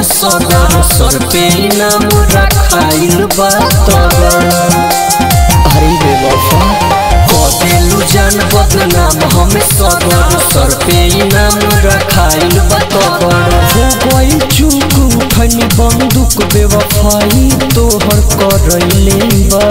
हमें सदर सर पे नाम रखाइल बा। अरे बेवफा कदेलू जान बदनाम हमें सदर सर पे नाम रखाइल बा। हो गई चूक उठनी बंदूक बेवफाई तोहर करैले बा।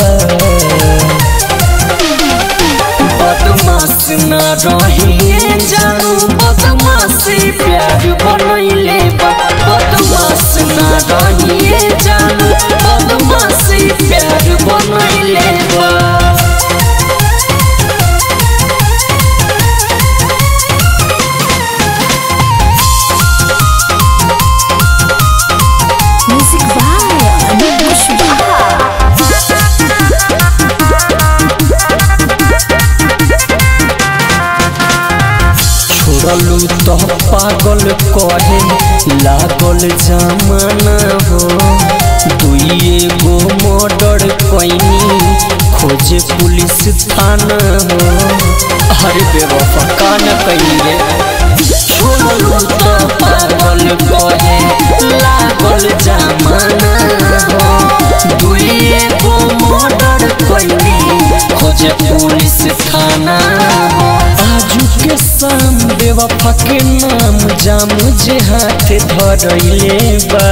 बदमाश न रहिए जानू बदमाशी प्यार बनैले बा। बदमाश न रहिए जानू बदमाशी प्यार बनैले बा। छोड़लू तो पागल कहे लागल जमाना हो। दुइए गो मर्डर कैनी खोजे पुलिस थाना हो। अरे बेवफा कान कहिए छोड़लू तो पागल कहे लागल जमाना हो। दुइए गो मर्डर कैनी खोजे पुलिस थाना हो। आजू के शाम बेवफा के नाम जाम जे हाथ धरैले बा।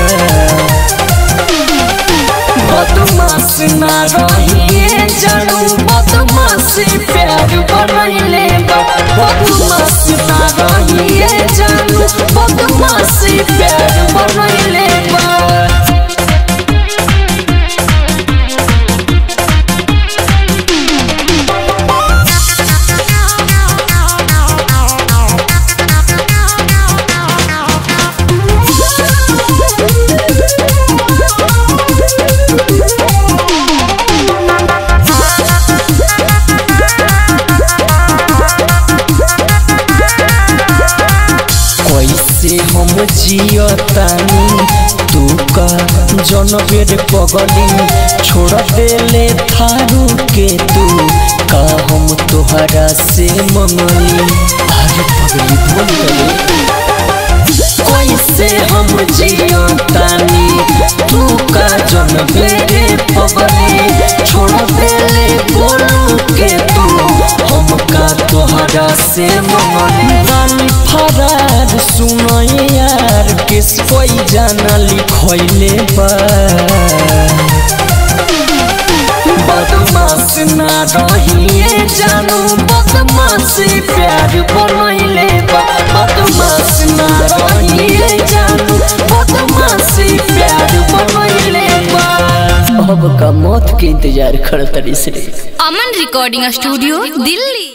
बदमाश न रहिए जानू बदमाशी प्यार बनैले बा। बदमाश न रहिए जानू बदमाशी प्यार बनैले बा। हम जियतानी तू का जनबेर पगली छोड़ देले थारू के तू का हम तोहरा से मंगली। अरे पगली बोल कैसे हम जियतानी तू का जनबेर पगली छोड़ देले गोलू के तू हम का तोहरा से मंगली। फरार सुनो यार किस कोई जाना लिखैले बा। बदमाश न रहिए जानू बदमाशी प्यार बनैले बा। बदमाश न रहिए जानू बदमाशी प्यार बनैले बा। अब का मौत के इंतजार करतरी से। Aman recording studio Delhi.